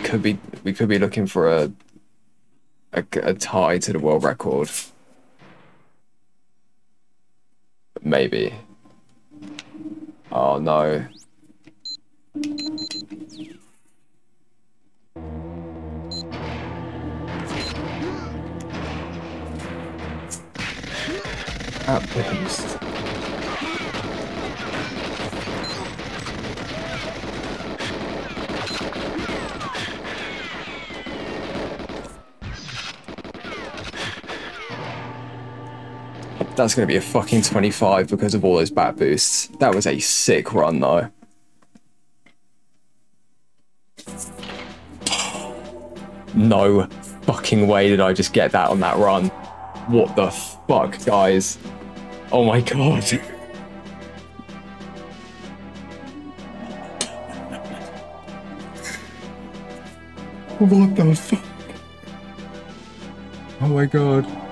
could be looking for a tie to the world record. Maybe. Oh no. That boost. That's going to be a fucking 25 because of all those bat boosts. That was a sick run though. No fucking way did I just get that on that run. What the fuck, guys? Oh my god. What the fuck? Oh my god.